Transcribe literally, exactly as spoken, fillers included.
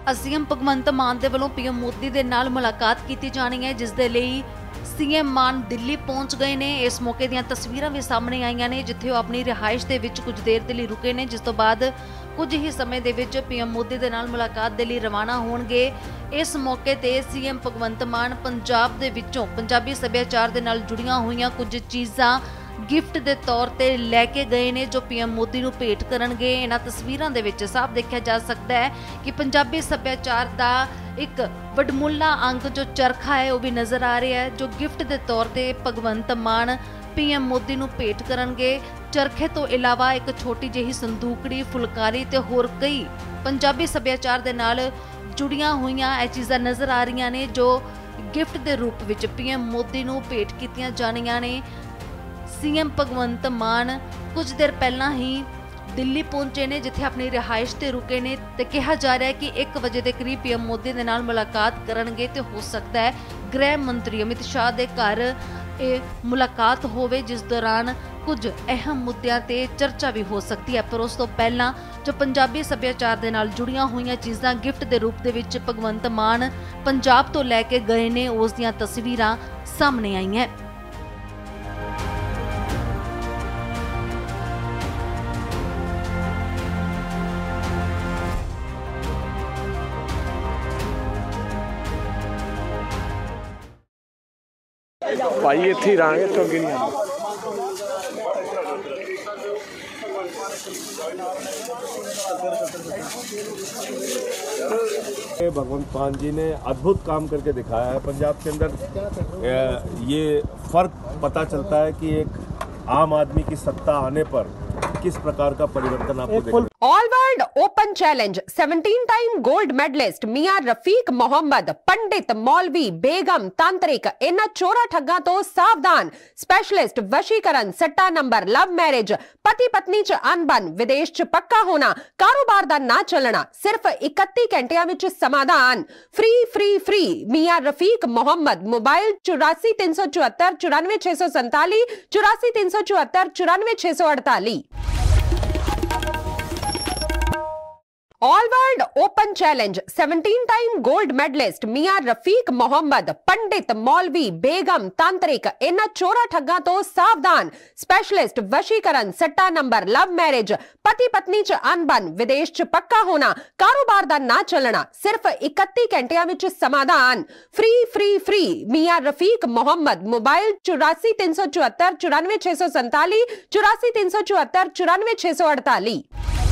CM भगवंत मान दे वल्लों PM Modi दे नाल मुलाकात की जानी है, जिस दे लई सीएम मान दिल्ली पहुंच गए ने। इस मौके दीयां तस्वीरां भी सामने आईयां ने, जिथे वो अपनी रिहाइश दे विच कुछ देर दे लई रुके ने, जिस तो बाद कुछ ही समय दे विच पीएम मोदी दे नाल मुलाकात दे लई रवाना होणगे। इस मौके ते सीएम भगवंत मान पंजाब दे विचों पंजाबी सभ्याचार दे नाल जुड़ियां होईयां कुछ चीज़ां गिफ्ट दे तौर ते लैके गए ने, जो पीएम मोदी नूं भेट करनगे। इन्हां तस्वीरां दे विच साफ देखिया जा सकदा है कि पंजाबी सभ्याचार दा एक वडमुला अंग जो चरखा है वह भी नजर आ रहा है, जो गिफ्ट दे तौर ते भगवंत मान पीएम मोदी नूं भेट करनगे। चरखे तो इलावा एक छोटी जिही संदूकड़ी, फुलकारी ते होर कई पंजाबी सभ्याचार दे नाल जुड़ियां होईयां ਇਹ चीज़ां नजर आ रही ने, जो गिफ्ट दे रूप विच पीएम मोदी नूं भेट कीतियां जाणियां ने। सीएम भगवंत मान कुछ देर पहला ही दिल्ली पहुंचे ने, जिथे अपनी रिहाइश ते रुके ने ते कहा जा रहा है कि एक बजे के करीब पीएम मोदी दे नाल मुलाकात करनगे ते हो सकता है गृह मंत्री अमित शाह दे घर ये मुलाकात होवे, जिस दौरान कुछ अहम मुद्दों ते चर्चा भी हो सकती है। पर उस तो पहला जो पंजाबी सभ्याचार दे नाल जुड़ियां हुई चीज़ां गिफ्ट दे रूप दे विच भगवंत मान पंजाब तो लैके गए ने, उस दियां तस्वीरां सामने आई हैं। भाई इत्थे ही रहांगे तो अगे नहीं आंदे। भगवंत मान जी ने अद्भुत काम करके दिखाया है। पंजाब के अंदर ये फर्क पता चलता है कि एक आम आदमी की सत्ता आने पर किस प्रकार का परिवर्तन आपको देखने। All world open challenge seventeen time gold medalist Miyan Rafiq Mohammad, पंडित, मौलवी, बेगम, तांत्रिक, इन चोरा ठग्गां तो सावधान। स्पेशलिस्ट वशीकरण, सट्टा नंबर, लव मैरिज, पति पत्नी च अनबन, विदेश च पक्का होना, कारोबार दा ना चलना, सिर्फ इकत्ती घंटिया विच समाधान। Free free free Miyan Rafiq Mohammad. Mobile चौरासी तीन सौ चौहत्तर चौरानवे छह सौ संताली, चौरासी तीन सौ चौहत्तर चौरानवे छह सौ अड़ताली। All world open challenge seventeen time gold medalist Miyan Rafiq Mohammad, पंडित, मौलवी, बेगम, तांत्रिक, इन चोरा ठग्गां तो सावधान। स्पेशलिस्ट वशीकरण, सट्टा नंबर, लव मैरिज, पति पत्नी च अनबन, विदेश च पक्का होना, कारोबार दा ना चलना, सिर्फ इकत्ती घंटिया विच समाधान। Free free free Miyan Rafiq Mohammad. Mobile चौरासी तीन सौ चौहत्तर चौरानवे छह सौ संताली, चौरासी तीन सौ चौहत्तर चौरानवे छह सौ अड़ताली।